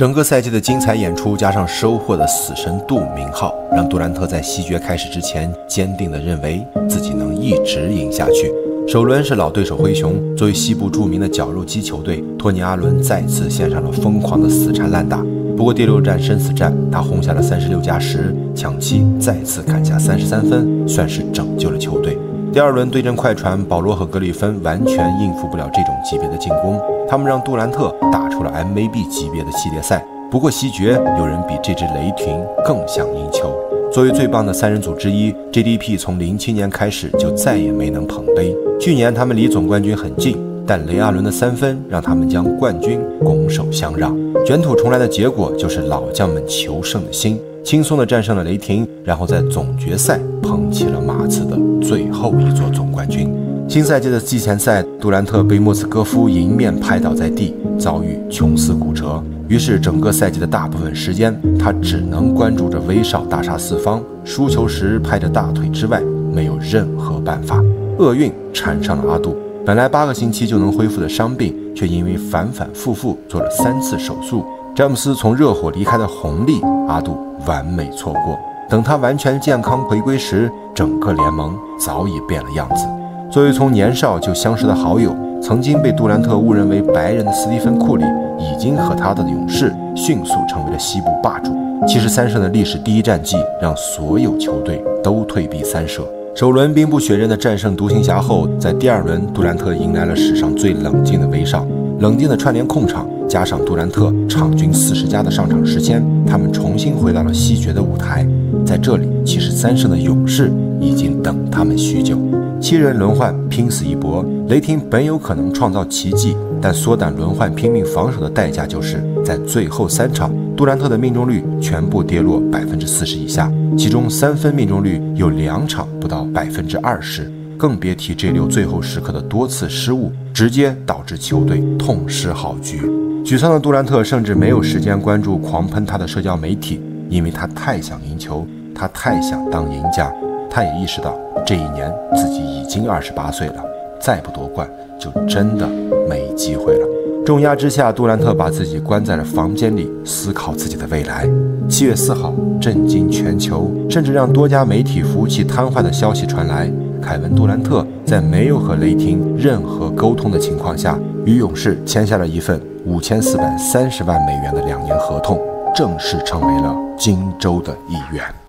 整个赛季的精彩演出，加上收获的死神杜名号，让杜兰特在西决开始之前，坚定地认为自己能一直赢下去。首轮是老对手灰熊，作为西部著名的绞肉机球队，托尼·阿伦再次献上了疯狂的死缠烂打。不过第6战生死战，他轰下了36+10，抢七再次砍下33分，算是拯救了球队。第2轮对阵快船，保罗和格里芬完全应付不了这种级别的进攻，他们让杜兰特打出了 MAB 级别的系列赛。不过西决有人比这支雷霆更想赢球。作为最棒的3人组之一 ，GDP 从07年开始就再也没能捧杯。去年他们离总冠军很近，但雷阿伦的3分让他们将冠军拱手相让。卷土重来的结果就是老将们求胜的心，轻松地战胜了雷霆，然后在总决赛捧起了马刺的最后一座总冠军。新赛季的季前赛，杜兰特被莫斯科夫迎面拍倒在地，遭遇琼斯骨折。于是整个赛季的大部分时间，他只能关注着威少大杀四方，输球时拍着大腿之外没有任何办法。厄运缠上了阿杜，本来8个星期就能恢复的伤病，却因为反反复复做了3次手术。詹姆斯从热火离开的红利，阿杜完美错过。等他完全健康回归时，整个联盟早已变了样子。作为从年少就相识的好友，曾经被杜兰特误认为白人的斯蒂芬·库里，已经和他的勇士迅速成为了西部霸主。73胜的历史第1战绩，让所有球队都退避三舍。首轮兵不血刃的战胜独行侠后，在第2轮，杜兰特迎来了史上最冷静的威少，冷静的串联控场，加上杜兰特场均40+的上场时间，他们重新回到了西决的舞台。在这里，73胜的勇士已经等他们许久。7人轮换拼死一搏，雷霆本有可能创造奇迹，但缩短轮换拼命防守的代价就是在最后3场，杜兰特的命中率全部跌落40%以下，其中3分命中率有2场不到20%，更别提这6最后时刻的多次失误，直接导致球队痛失好局。沮丧的杜兰特甚至没有时间关注狂喷他的社交媒体，因为他太想赢球，他太想当赢家。他也意识到这一年自己已经28岁了，再不夺冠就真的没机会了。重压之下，杜兰特把自己关在了房间里，思考自己的未来。7月4号，震惊全球，甚至让多家媒体服务器瘫痪的消息传来：凯文·杜兰特在没有和雷霆任何沟通的情况下，与勇士签下了一份5430万美元的2年合同，正式成为了金州的一员。